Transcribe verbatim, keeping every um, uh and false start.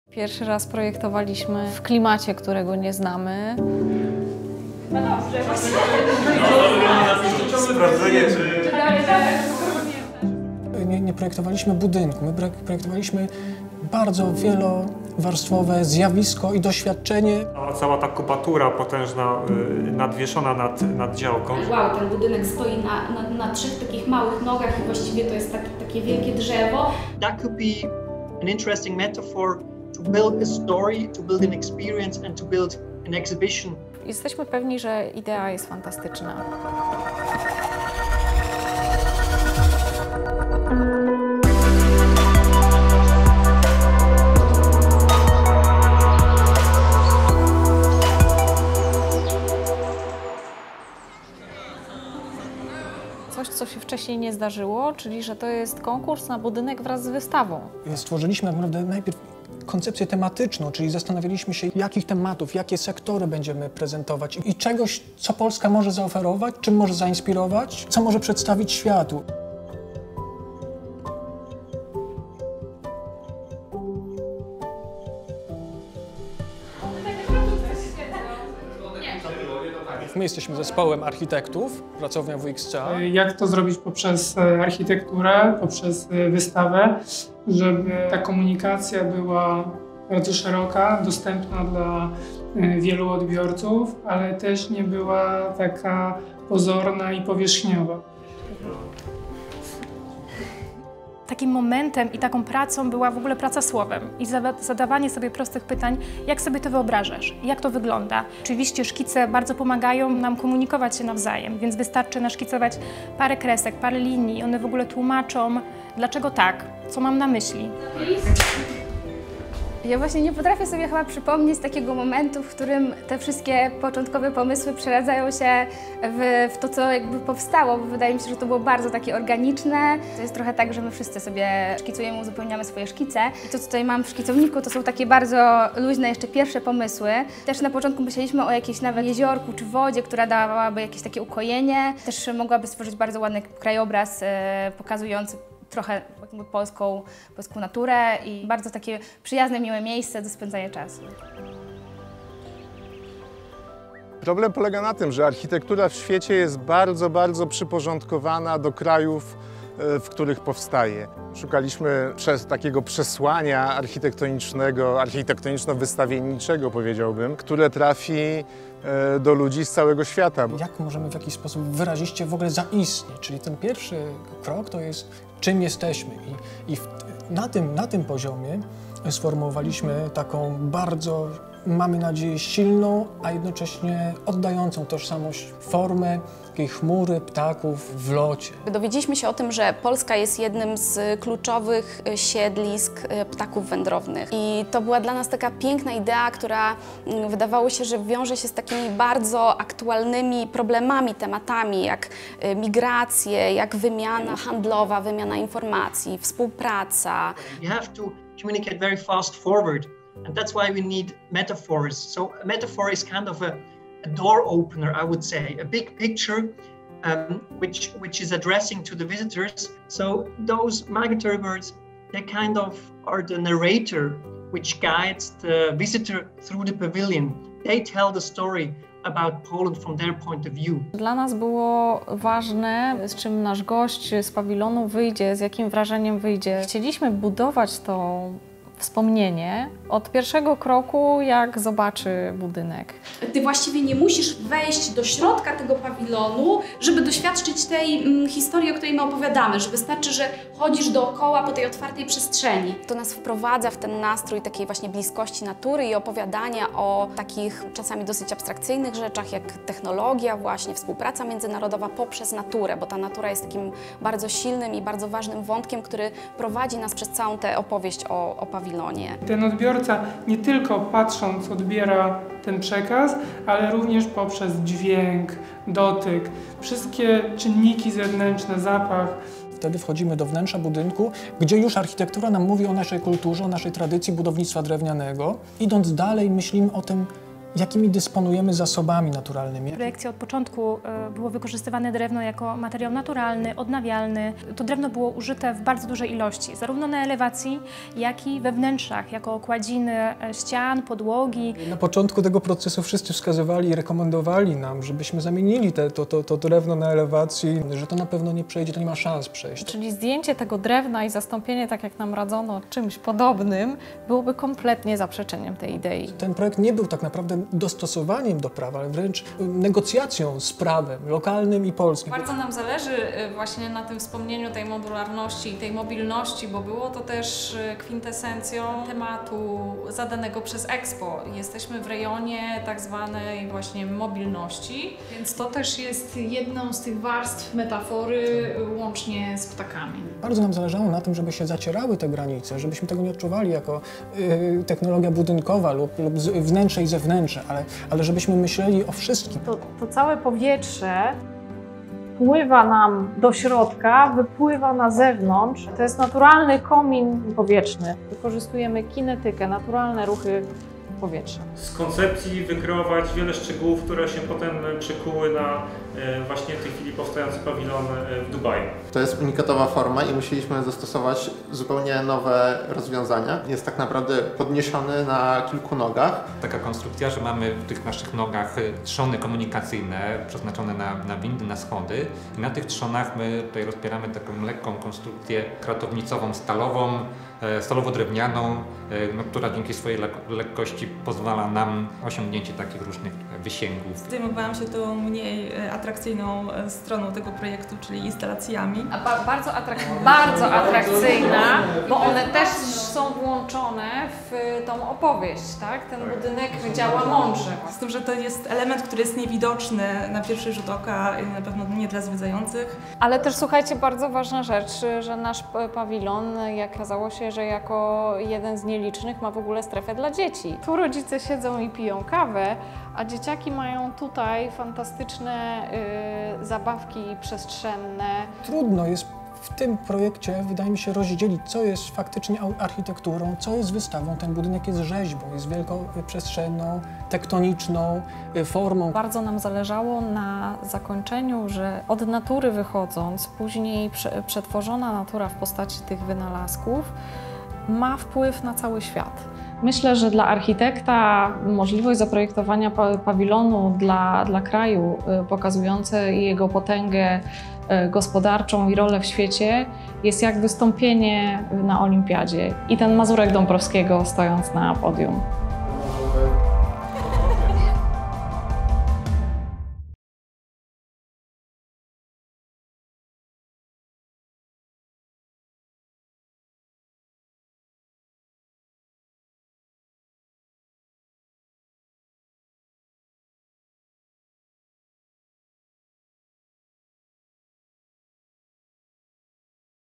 Pierwszy raz projektowaliśmy w klimacie, którego nie znamy. No dobrze, właśnie. Sprawdzenie, czy... Nie, nie projektowaliśmy budynku, my projektowaliśmy bardzo wielowarstwowe zjawisko i doświadczenie. A cała ta kubatura potężna, yy, nadwieszona nad, nad działką. Wow, ten budynek stoi na, na, na trzech takich małych nogach i właściwie to jest taki, takie wielkie drzewo. That could be an interesting metaphor to build a story, to build an experience and to build an exhibition. Jesteśmy pewni, że idea jest fantastyczna. Coś, co się wcześniej nie zdarzyło, czyli że to jest konkurs na budynek wraz z wystawą. Stworzyliśmy tak naprawdę najpierw koncepcję tematyczną, czyli zastanawialiśmy się, jakich tematów, jakie sektory będziemy prezentować i czegoś, co Polska może zaoferować, czym może zainspirować, co może przedstawić światu. My jesteśmy zespołem architektów, pracownia W X C A. Jak to zrobić poprzez architekturę, poprzez wystawę, żeby ta komunikacja była bardzo szeroka, dostępna dla wielu odbiorców, ale też nie była taka pozorna i powierzchniowa. Takim momentem i taką pracą była w ogóle praca słowem i zadawanie sobie prostych pytań, jak sobie to wyobrażasz, jak to wygląda. Oczywiście szkice bardzo pomagają nam komunikować się nawzajem, więc wystarczy naszkicować parę kresek, parę linii, one w ogóle tłumaczą, dlaczego tak, co mam na myśli. Ja właśnie nie potrafię sobie chyba przypomnieć takiego momentu, w którym te wszystkie początkowe pomysły przeradzają się w, w to, co jakby powstało, bo wydaje mi się, że to było bardzo takie organiczne. To jest trochę tak, że my wszyscy sobie szkicujemy, uzupełniamy swoje szkice. I to, co tutaj mam w szkicowniku, to są takie bardzo luźne jeszcze pierwsze pomysły. Też na początku myśleliśmy o jakimś nawet jeziorku czy wodzie, która dawałaby jakieś takie ukojenie. Też mogłaby stworzyć bardzo ładny krajobraz e, pokazujący trochę jakby polską, polską naturę i bardzo takie przyjazne, miłe miejsce do spędzania czasu. Problem polega na tym, że architektura w świecie jest bardzo, bardzo przyporządkowana do krajów, w których powstaje. Szukaliśmy przez takiego przesłania architektonicznego, architektoniczno-wystawienniczego, powiedziałbym, które trafi do ludzi z całego świata. Jak możemy w jakiś sposób wyraziście w ogóle zaistnieć? Czyli ten pierwszy krok to jest, czym jesteśmy. I, i w, na, tym, na tym poziomie sformułowaliśmy taką bardzo, mamy nadzieję, silną, a jednocześnie oddającą tożsamość formę takiej chmury ptaków w locie. Dowiedzieliśmy się o tym, że Polska jest jednym z kluczowych siedlisk ptaków wędrownych. I to była dla nas taka piękna idea, która wydawało się, że wiąże się z takimi bardzo aktualnymi problemami, tematami, jak migracje, jak wymiana handlowa, wymiana informacji, współpraca. You have to communicate very fast forward, and that's why we need metaphors. So a metaphor is kind of a a door opener, I would say, a big picture um, which, which is addressing to the visitors. So those migratory birds, they kind of are the narrator which guides the visitor through the pavilion. They tell the story about Poland from their point of view. Dla nas było ważne, z czym nasz gość z pawilonu wyjdzie, z jakim wrażeniem wyjdzie. Chcieliśmy budować to wspomnienie od pierwszego kroku, jak zobaczy budynek. Ty właściwie nie musisz wejść do środka tego pawilonu, żeby doświadczyć tej mm, historii, o której my opowiadamy, że wystarczy, że chodzisz dookoła po tej otwartej przestrzeni. To nas wprowadza w ten nastrój takiej właśnie bliskości natury i opowiadania o takich czasami dosyć abstrakcyjnych rzeczach, jak technologia właśnie, współpraca międzynarodowa poprzez naturę, bo ta natura jest takim bardzo silnym i bardzo ważnym wątkiem, który prowadzi nas przez całą tę opowieść o, o pawilonie. Ten odbiorca nie tylko patrząc odbiera ten przekaz, ale również poprzez dźwięk, dotyk, wszystkie czynniki zewnętrzne, zapach. Wtedy wchodzimy do wnętrza budynku, gdzie już architektura nam mówi o naszej kulturze, o naszej tradycji budownictwa drewnianego. Idąc dalej, myślimy o tym, jakimi dysponujemy zasobami naturalnymi. W projekcie od początku było wykorzystywane drewno jako materiał naturalny, odnawialny. To drewno było użyte w bardzo dużej ilości, zarówno na elewacji, jak i we wnętrzach, jako okładziny ścian, podłogi. Na początku tego procesu wszyscy wskazywali i rekomendowali nam, żebyśmy zamienili te, to, to, to drewno na elewacji, że to na pewno nie przejdzie, to nie ma szans przejść. Czyli zdjęcie tego drewna i zastąpienie, tak jak nam radzono, czymś podobnym, byłoby kompletnie zaprzeczeniem tej idei. Ten projekt nie był tak naprawdę dostosowaniem do prawa, ale wręcz negocjacją z prawem lokalnym i polskim. Bardzo nam zależy właśnie na tym wspomnieniu tej modularności i tej mobilności, bo było to też kwintesencją tematu zadanego przez Expo. Jesteśmy w rejonie tak zwanej właśnie mobilności, więc to też jest jedną z tych warstw metafory łącznie z ptakami. Bardzo nam zależało na tym, żeby się zacierały te granice, żebyśmy tego nie odczuwali jako y, technologia budynkowa lub, lub wnętrze i zewnętrzne, ale, ale żebyśmy myśleli o wszystkim. To, to całe powietrze wpływa nam do środka, wypływa na zewnątrz. To jest naturalny komin powietrzny. Wykorzystujemy kinetykę, naturalne ruchy powietrza. Z koncepcji wykreować wiele szczegółów, które się potem przekuły na właśnie w tej chwili powstający pawilon w Dubaju. To jest unikatowa forma i musieliśmy zastosować zupełnie nowe rozwiązania. Jest tak naprawdę podniesiony na kilku nogach. Taka konstrukcja, że mamy w tych naszych nogach trzony komunikacyjne przeznaczone na, na windy, na schody i na tych trzonach my tutaj rozpieramy taką lekką konstrukcję kratownicową, stalową, stalowo-drewnianą, no, która dzięki swojej lek lekkości pozwala nam osiągnięcie takich różnych wysięgów. Zajmowałam się tą mniej atrakcyjną stroną tego projektu, czyli instalacjami. A ba bardzo, atrak bardzo atrakcyjna, bo one też są włączone w tą opowieść, tak? Ten budynek działa mądrze. Z tym, że to jest element, który jest niewidoczny na pierwszy rzut oka, na pewno nie dla zwiedzających. Ale też słuchajcie, bardzo ważna rzecz, że nasz pawilon, jak okazało się, że jako jeden z nielicznych ma w ogóle strefę dla dzieci. Tu rodzice siedzą i piją kawę, a dzieciaki mają tutaj fantastyczne y, zabawki przestrzenne. Trudno jest w tym projekcie, wydaje mi się, rozdzielić, co jest faktycznie architekturą, co jest wystawą. Ten budynek jest rzeźbą, jest wielkoprzestrzenną, tektoniczną formą. Bardzo nam zależało na zakończeniu, że od natury wychodząc, później prze, przetworzona natura w postaci tych wynalazków ma wpływ na cały świat. Myślę, że dla architekta możliwość zaprojektowania pawilonu dla, dla kraju pokazujące jego potęgę gospodarczą i rolę w świecie jest jak wystąpienie na olimpiadzie i ten Mazurek Dąbrowskiego stojąc na podium.